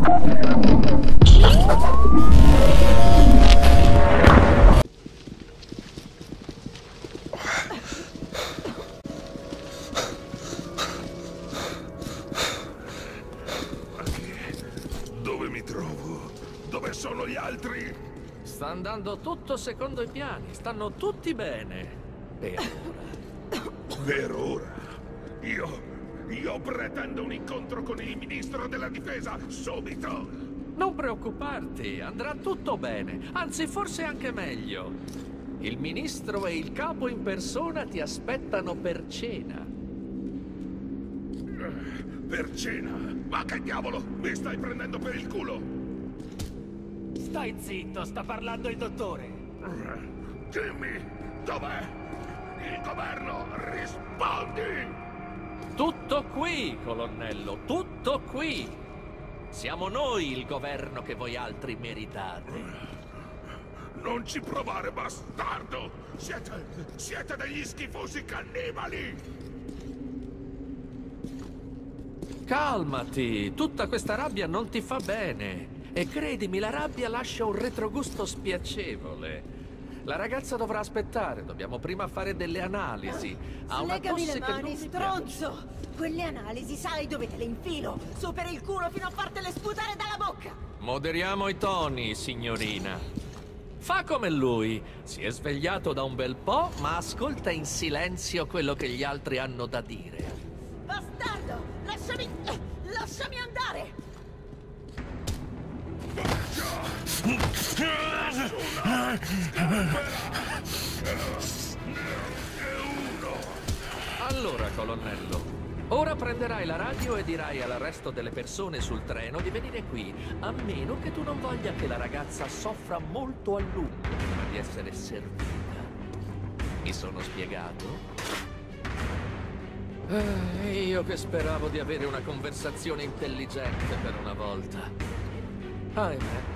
Dove mi trovo? Dove sono gli altri? Sta andando tutto secondo i piani, stanno tutti bene. Per ora. Per ora? Io pretendo un incontro con il ministro della difesa, subito! Non preoccuparti, andrà tutto bene, anzi forse anche meglio. Il ministro e il capo in persona ti aspettano per cena. Per cena? Ma che diavolo? Mi stai prendendo per il culo? Stai zitto, sta parlando il dottore. Dimmi, dov'è? Il governo, rispondi! Tutto qui, colonnello, tutto qui! Siamo noi il governo che voi altri meritate. Non ci provare, bastardo! Siete degli schifosi cannibali! Calmati, tutta questa rabbia non ti fa bene. E credimi, la rabbia lascia un retrogusto spiacevole. La ragazza dovrà aspettare, dobbiamo prima fare delle analisi. Ha una Legami tosse le che mani, non mi stronzo! Quelle analisi sai dove te le infilo? Su per il culo fino a fartele sputare dalla bocca! Moderiamo i toni, signorina. Fa come lui. Si è svegliato da un bel po', ma ascolta in silenzio quello che gli altri hanno da dire. Bastardo! Lasciami andare! Allora, colonnello, ora prenderai la radio e dirai al resto delle persone sul treno di venire qui, a meno che tu non voglia che la ragazza soffra molto a lungo prima di essere servita. Mi sono spiegato? Io che speravo di avere una conversazione intelligente per una volta. Ahimè.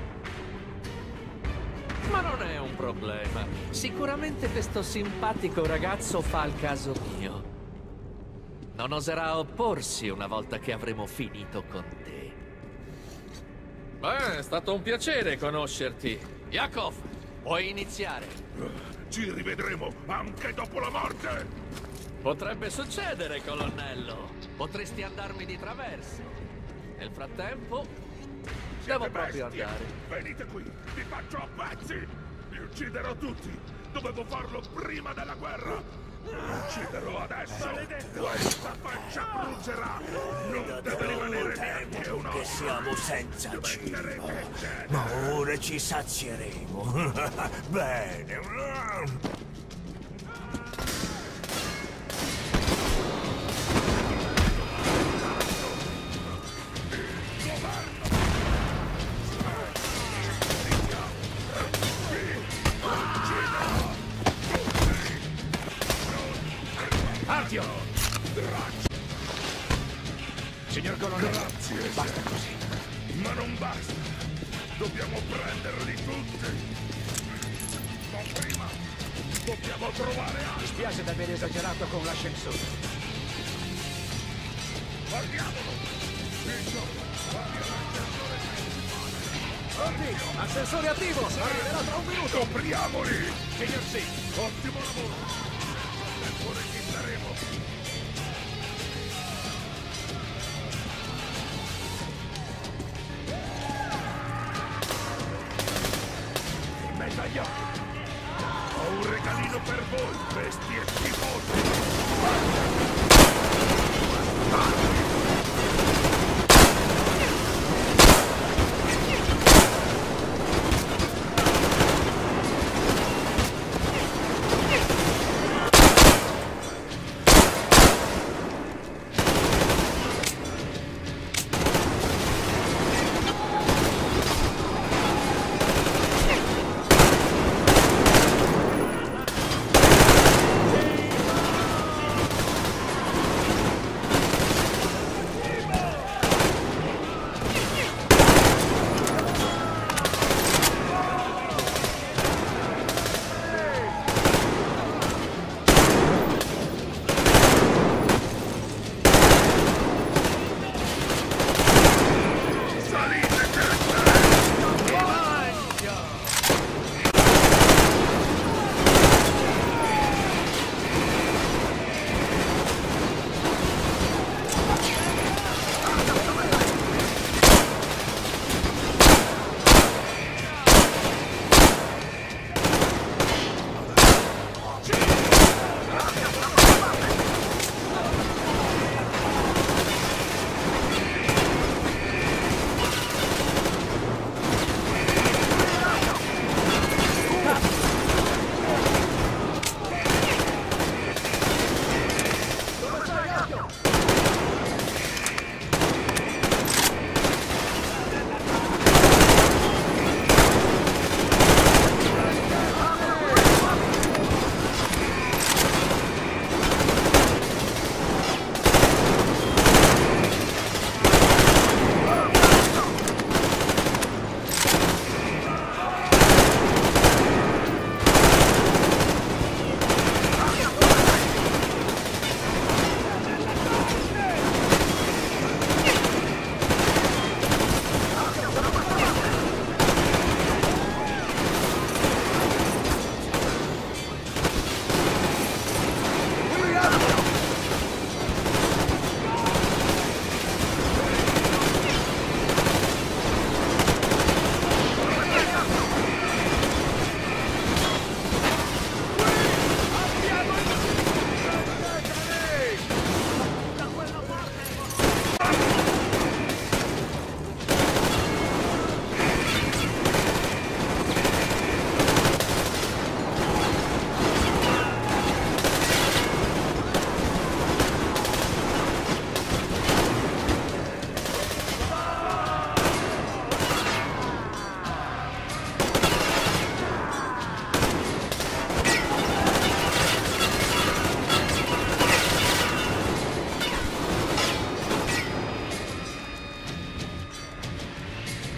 Ma non è un problema. Sicuramente questo simpatico ragazzo fa il caso mio. Non oserà opporsi una volta che avremo finito con te. Beh, è stato un piacere conoscerti. Yakov, puoi iniziare. Ci rivedremo anche dopo la morte! Potrebbe succedere, colonnello. Potresti andarmi di traverso. Nel frattempo, devo proprio bestie. andare. Venite qui, vi faccio a pezzi! Vi ucciderò tutti! Dovevo farlo prima della guerra! Vi ucciderò adesso! Questa faccia brucerà! Non deve rimanere neanche un Che osso! siamo senza cibo. Diventerete cenere. Ma ora ci sazieremo. Bene. Artio! Signor colonnello, Grazie, basta così. ma non basta! Dobbiamo prenderli tutti! Ma prima dobbiamo trovare Mi altri! spiace d'aver esagerato con l'ascensore. Guardiamolo! Dico, Pronti? Ascensore attivo! Arriverà tra un minuto! copriamoli! Signor sì! Ottimo lavoro! Tempo registreremo! In mezzo agli occhi! Ho un regalino per voi, bestie schifose!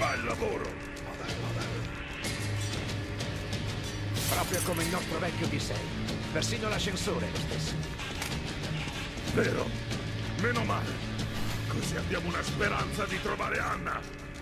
Bel lavoro! Proprio come il nostro vecchio D6. Persino l'ascensore è lo stesso. Vero? Meno male. Così abbiamo una speranza di trovare Anna.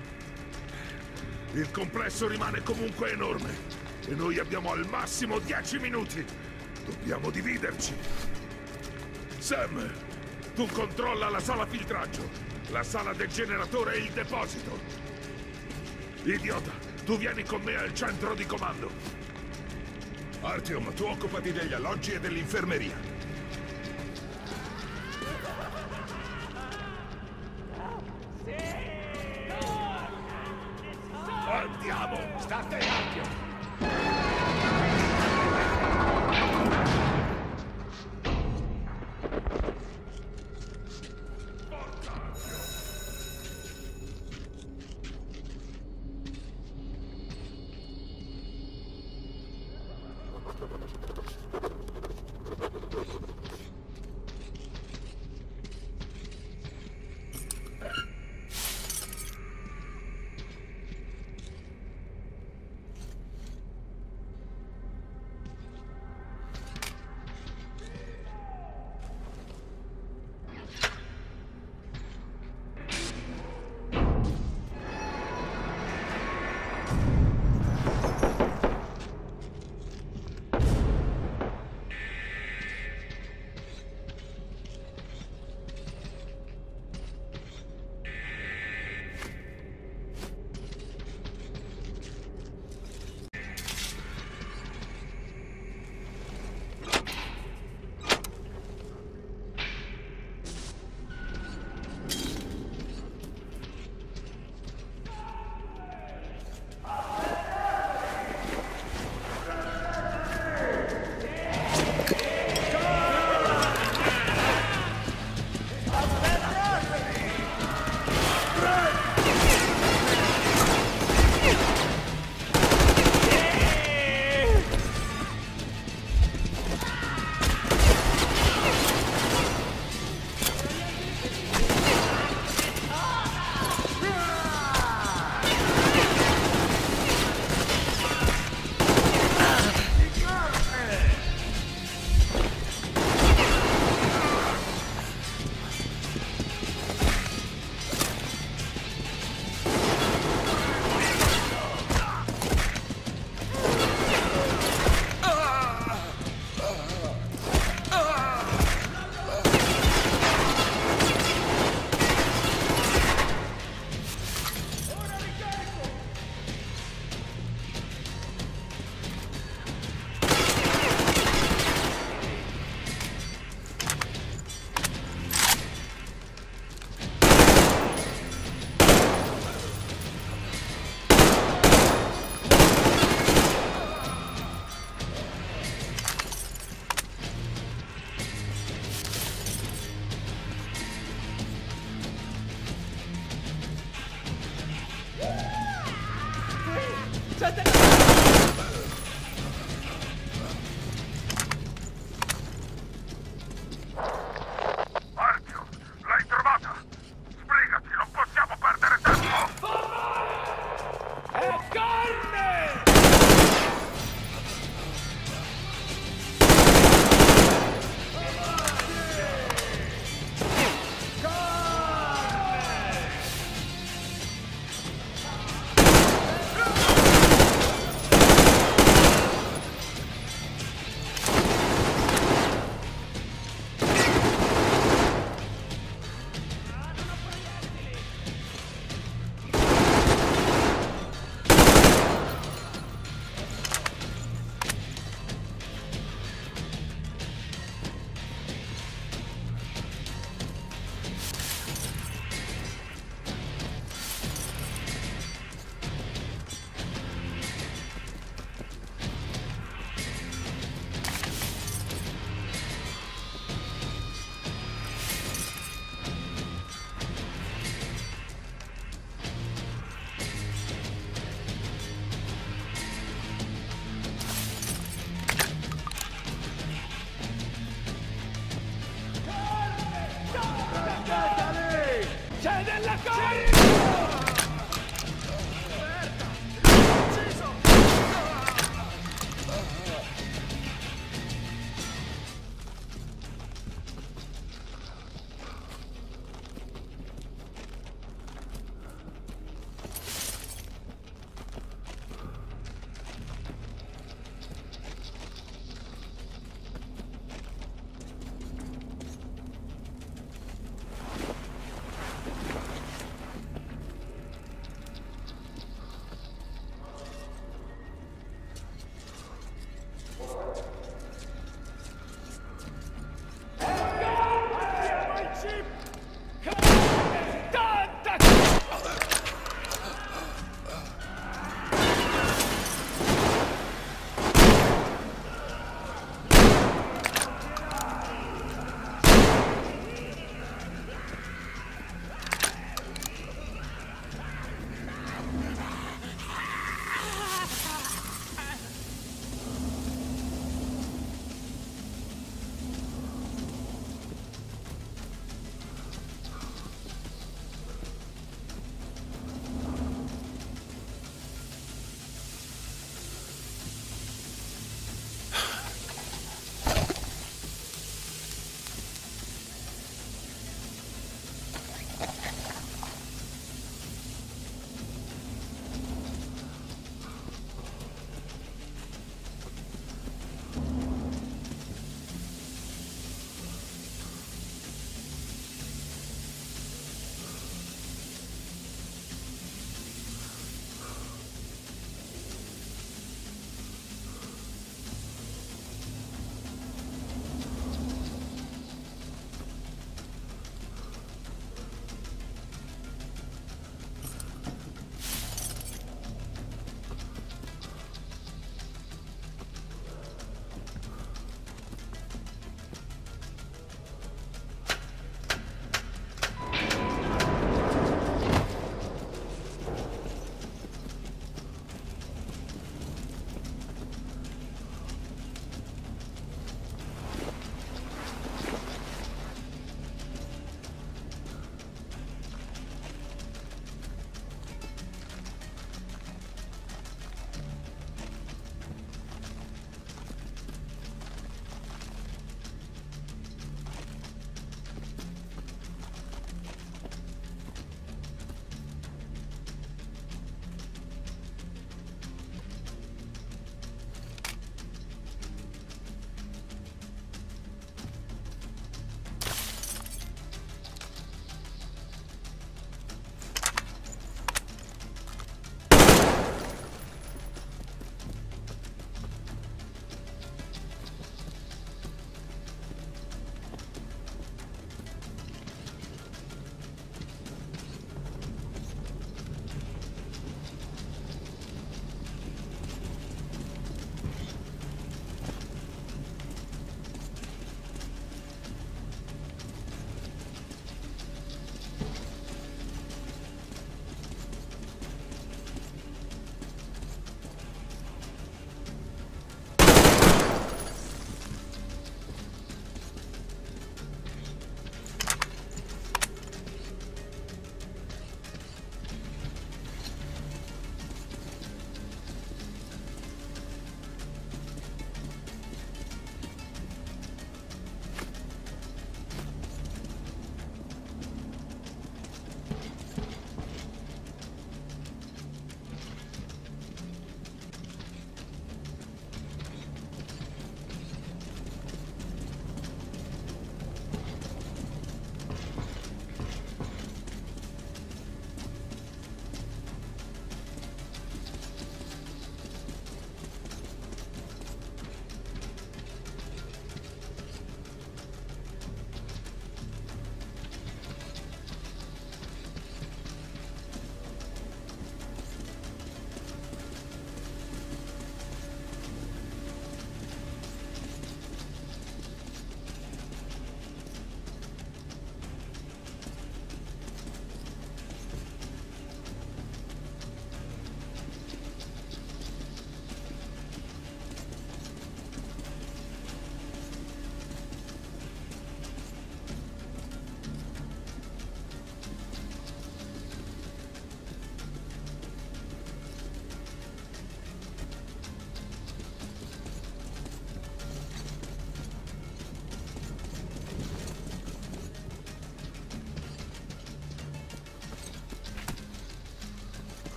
Il complesso rimane comunque enorme. E noi abbiamo al massimo 10 minuti. Dobbiamo dividerci. Sam, tu controlla la sala filtraggio, la sala del generatore e il deposito. Idiota, tu vieni con me al centro di comando. Artyom, tu occupati degli alloggi e dell'infermeria. Andiamo! State Artyom!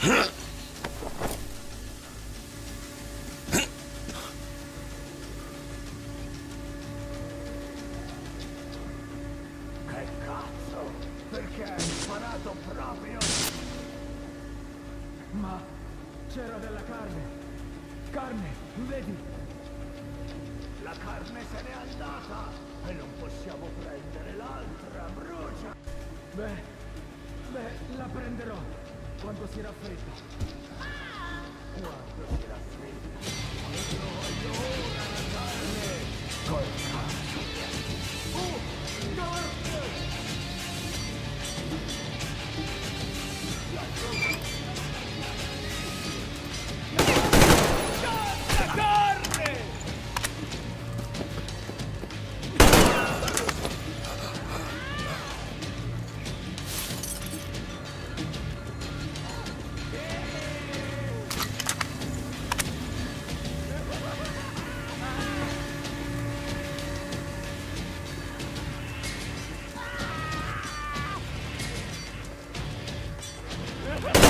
Che cazzo? Perché hai sparato proprio? Ma c'era della carne. Carne, vedi? La carne se n'è andata e non possiamo prendere l'altra, brucia! Beh, la prenderò quando si raffredda. Quando si raffredda, io voglio ora la carne! Col cazzo! Ah!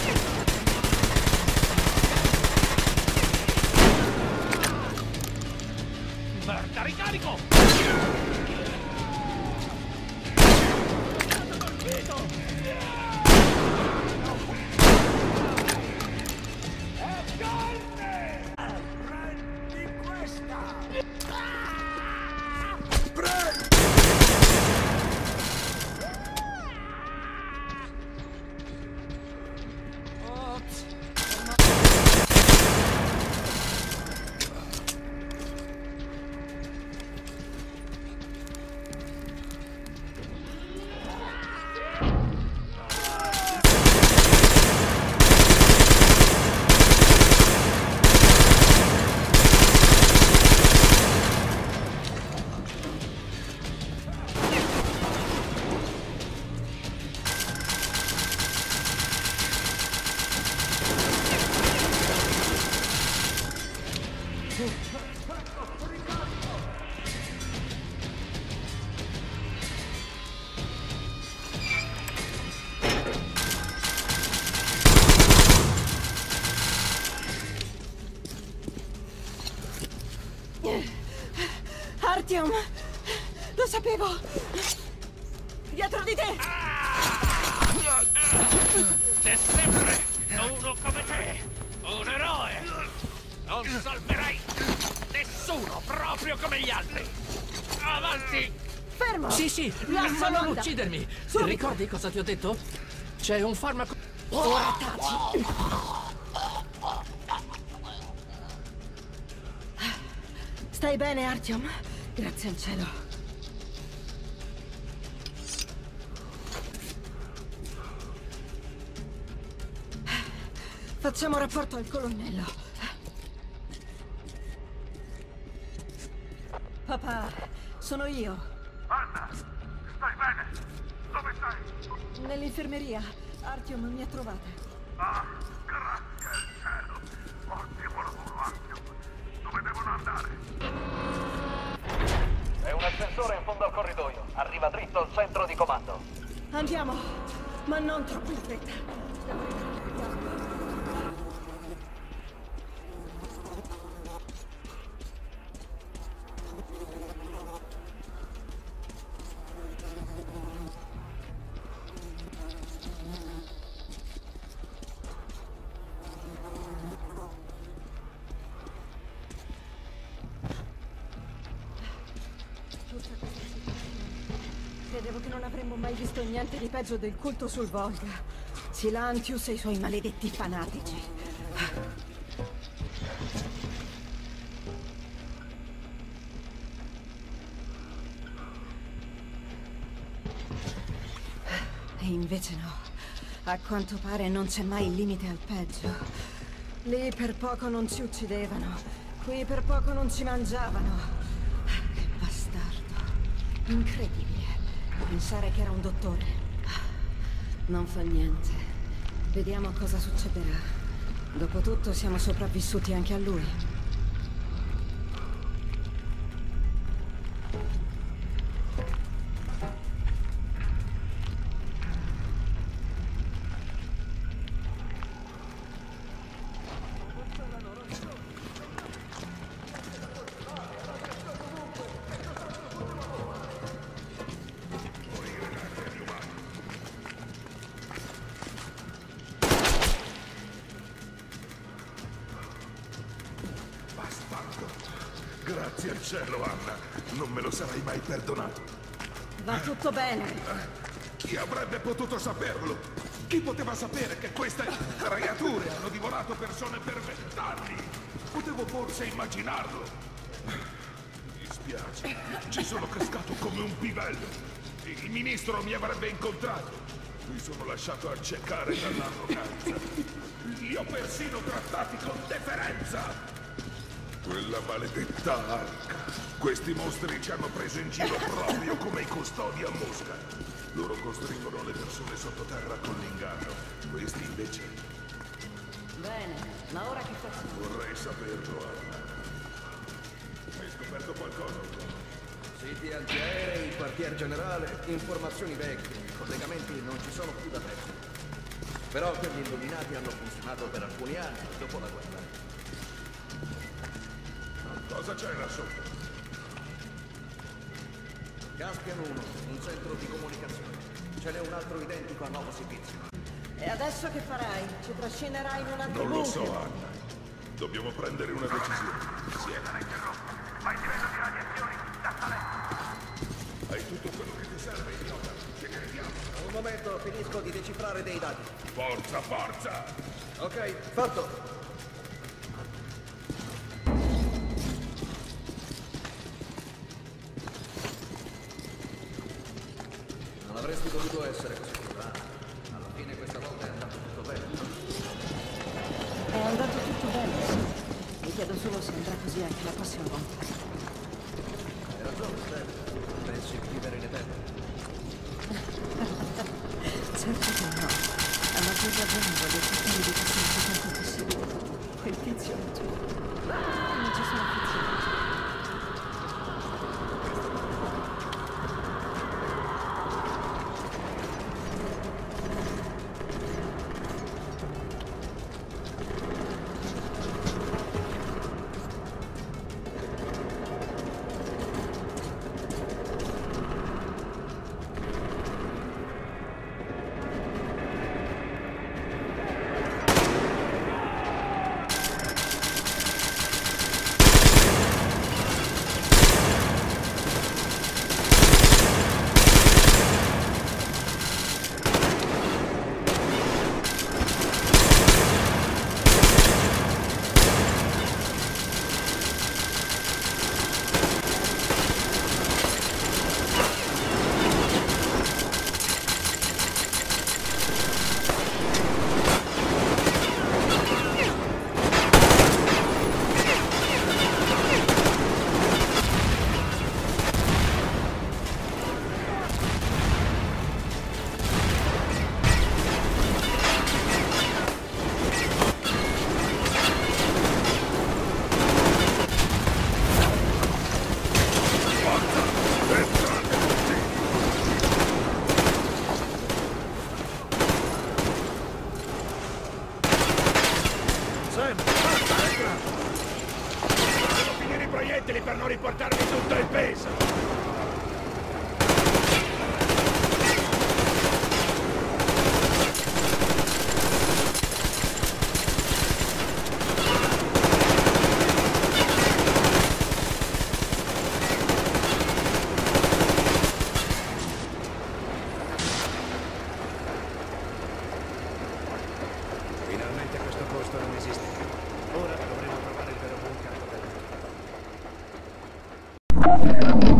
Merda, ricarico! Artyom! Lo sapevo! Dietro di te! C'è sempre uno come te! Un eroe! Non salverai nessuno proprio come gli altri! Avanti! Fermo! Sì, La ma non sonda! uccidermi! Subito! Ricordi cosa ti ho detto? C'è un farmaco... Ora taci! Stai bene, Artyom? Grazie al cielo. Facciamo rapporto al colonnello. Papà, sono io. Anna, stai bene? Dove sei? Nell'infermeria. Artyom mi ha trovate. Ah, grazie al cielo. Ottimo lavoro, Artyom. Dove devono andare? È un ascensore in fondo al corridoio. Arriva dritto al centro di comando. Andiamo, ma non troppo in fretta. Credevo che non avremmo mai visto niente di peggio del culto sul Volga. Silantius e i suoi maledetti fanatici. E invece no. A quanto pare non c'è mai il limite al peggio. Lì per poco non ci uccidevano. Qui per poco non ci mangiavano. Che bastardo. Incredibile. Pensare che era un dottore. Non fa niente. Vediamo cosa succederà. Dopotutto siamo sopravvissuti anche a lui. Grazie al cielo, Anna. Non me lo sarai mai perdonato. Va tutto bene. Chi avrebbe potuto saperlo? Chi poteva sapere che queste creature hanno divorato persone per 20 anni? Potevo forse immaginarlo. Mi dispiace. Ci sono cascato come un pivello. Il ministro mi avrebbe incontrato. Mi sono lasciato accecare dall'arroganza. Li ho persino trattati con deferenza. Quella maledetta arca. Questi mostri ci hanno preso in giro proprio come i custodi a Mosca. Loro costringono le persone sottoterra con l'inganno. Questi invece... Bene, ma ora che facciamo? Vorrei saperlo, Anna. Hai scoperto qualcosa? Siti antiaerei, quartier generale, informazioni vecchie. Collegamenti non ci sono più da tempo. Però quegli illuminati hanno funzionato per alcuni anni dopo la guerra. Cosa c'è là sotto? Caspian 1, un centro di comunicazione. Ce n'è un altro identico a Novosibirsk. E adesso che farai? Ci trascinerai in un altro Non lo bunker? so, Anna. Dobbiamo prendere una decisione. Insieme. Fai livello di radiazioni, tassaletta. Hai tutto quello che ti serve, idiota. Ce ne andiamo. Un momento, finisco di decifrare dei dati. Forza, forza! Ok, fatto. Non avresti dovuto essere così cruda. Alla fine questa volta è andato tutto bene. È andato tutto bene, sì. Mi chiedo solo se andrà così anche la prossima volta. Hai ragione, Steph. Pensi di vivere in eterno? Certo che no. A maggior ragione voglio cercare di passare più tempo possibile. Quel tizio laggiù. Non ci sono affezionato. Sam, basta, devo finire i proiettili per non riportarmi tutto il peso. Finalmente questo posto non esiste più. Ora dovremo trovare il vero bunker.